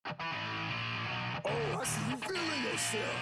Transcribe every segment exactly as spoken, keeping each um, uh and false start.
Oh, I see you feeling yourself.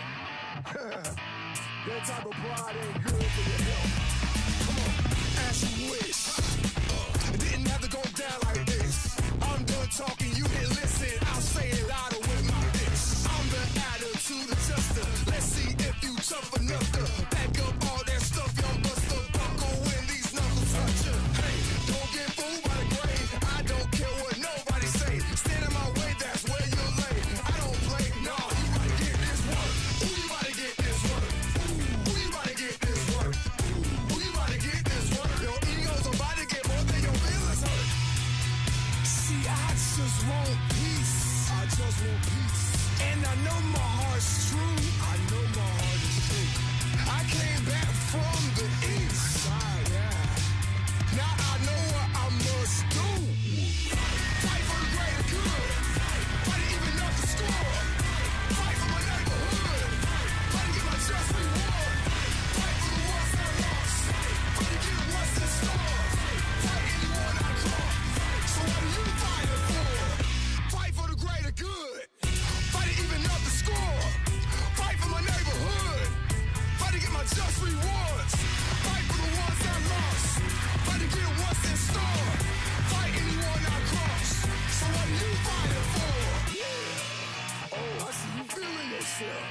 That type of pride ain't good for your health. Come on, as you wish. Uh, it didn't have to go down like this. I'm done talking, you can listen. I'll say it louder with my bitch. I'm the attitude adjuster. Let's see if you tough enough to back up all that stuff. Young buster buckle when these knuckles touch you. Hey, don't get fooled by the grade. I don't care what nobody say. Stand in my way, that's where you're lay. I don't play, no, you gotta get this work. Who you about to get this work? Who you about to get this work? Who you about to get this work? Your ego's about to get more than your feelings hurt. See, I just want peace. I just want peace. And I know my heart's true. I know my heart is true. I came back from the east side, yeah. Now I know what I must do. Fight for the greater good. Fight to even up the score. Fight for my neighborhood. Fight to get my just reward. Fight for the ones that lost. Fight to get what's in store. Fight anyone I cross. So what are you fighting for? Fight for the greater good. Fight to even up the score. Fight for my neighborhood. Fight to get my just rewards. Fight for the ones that lost. Fight to get what's in store. Fight anyone I cross. So what are you fighting for? Yeah. Oh, I see you feeling yourself.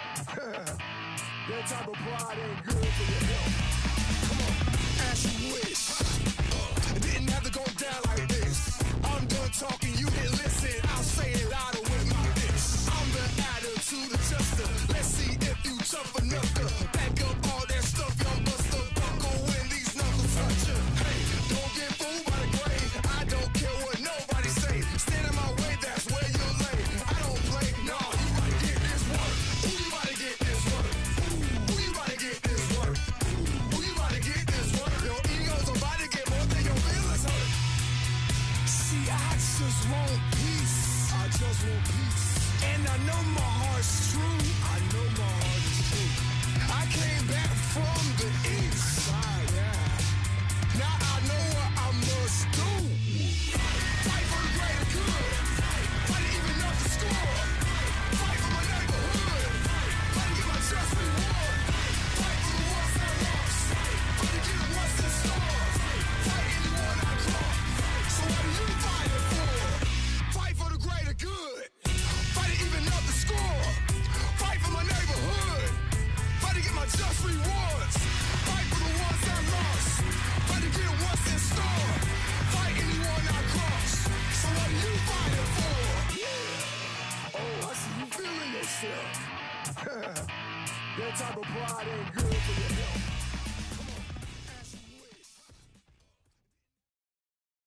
That type of pride ain't good for your health. Come on, as you wish. Uh, it didn't have to go down like this. I'm done talking, you can listen. I'll say it louder with my bitch. I'm the attitude adjuster. Let's see if you tough enough to back up all that stuff. Young buster buckle when these knuckles touch you. Hey, don't get fooled by the grade. I don't care what nobody say. Stand in my way, that's where you're lay. I don't play, no, you gotta get this work. Who you about to get this work? Who you about to get this work? Who you about to get this work? Your ego's about to get more than your feelings hurt. See, I just want peace. I just want peace. And I know my heart's true. I know my heart is true. I came back from the east side, yeah. Now I know what I must do. Fight for the greater good. Fight to even up the score. Fight for my neighborhood. Fight to get my just reward. Fight for the ones that lost. Fight to get what's in store. Fight anyone I cross. So what are you fighting for? Fight for the greater good. Fight to even up the score. Fight for my neighborhood. Fight to get my just rewards. Fight for the ones that lost. Fight to get what's in store. Fight anyone I cross. So what are you fighting for? Yeah. Oh, I see you feeling yourself. That type of pride ain't good for your health.